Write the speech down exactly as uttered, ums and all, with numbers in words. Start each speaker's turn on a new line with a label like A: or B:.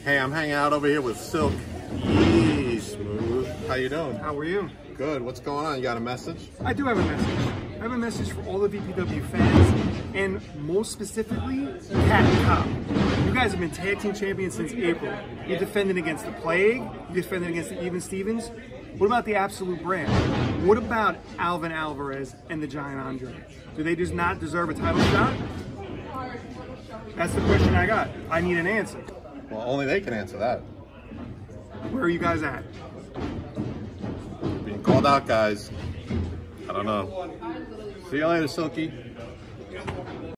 A: Hey, I'm hanging out over here with Silk. Yee, smooth. How you doing?
B: How are you?
A: Good. What's going on? You got a message?
B: I do have a message. I have a message for all the V P W fans, and most specifically, Cat and Cop. You guys have been tag team champions since April. You defended against the Plague. You defended against the Even Stevens. What about the Absolute Brand? What about Alvin Alvarez and the Giant Andre? Do they just not deserve a title shot? That's the question I got. I need an answer.
A: Well, only they can answer that.
B: Where are you guys at?
A: Being called out, guys. I don't know. See you later, Silky.